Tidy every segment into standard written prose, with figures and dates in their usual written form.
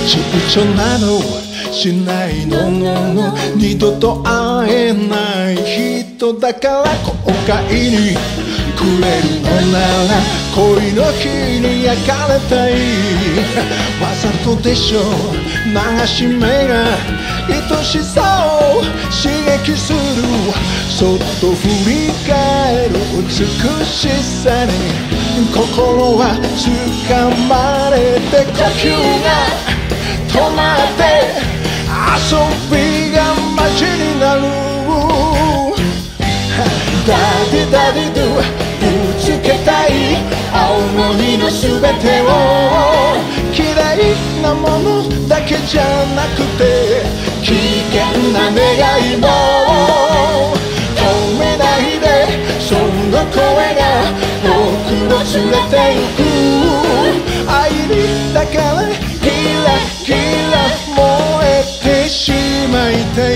躊躇などしないの二度と会えない人だから後悔にくれるのなら恋の日に焼かれたいわざとでしょ流し目が愛しさを刺激するそっと振り返る美しさに心は掴まれて呼吸が止まって遊びがマジになるダディダディドゥぶつけたい思いのすべてを嫌いなものだけじゃなくて危険な願いも止めないでその声が僕を連れて行く愛にだからキラキラ燃えてしまいたい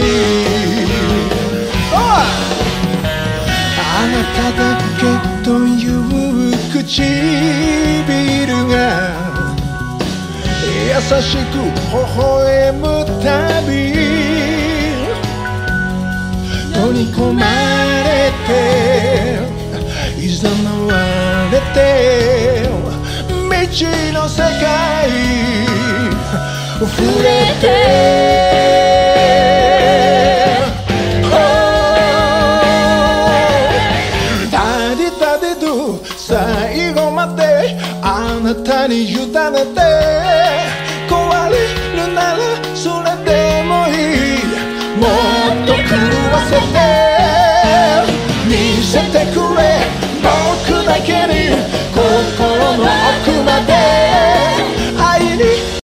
あなただけという唇が優しく微笑むたび取り込まれて誘われて未知の世界触れて最後まであなたに委ねて壊れるならそれでもいいもっと狂わせて見せてくれ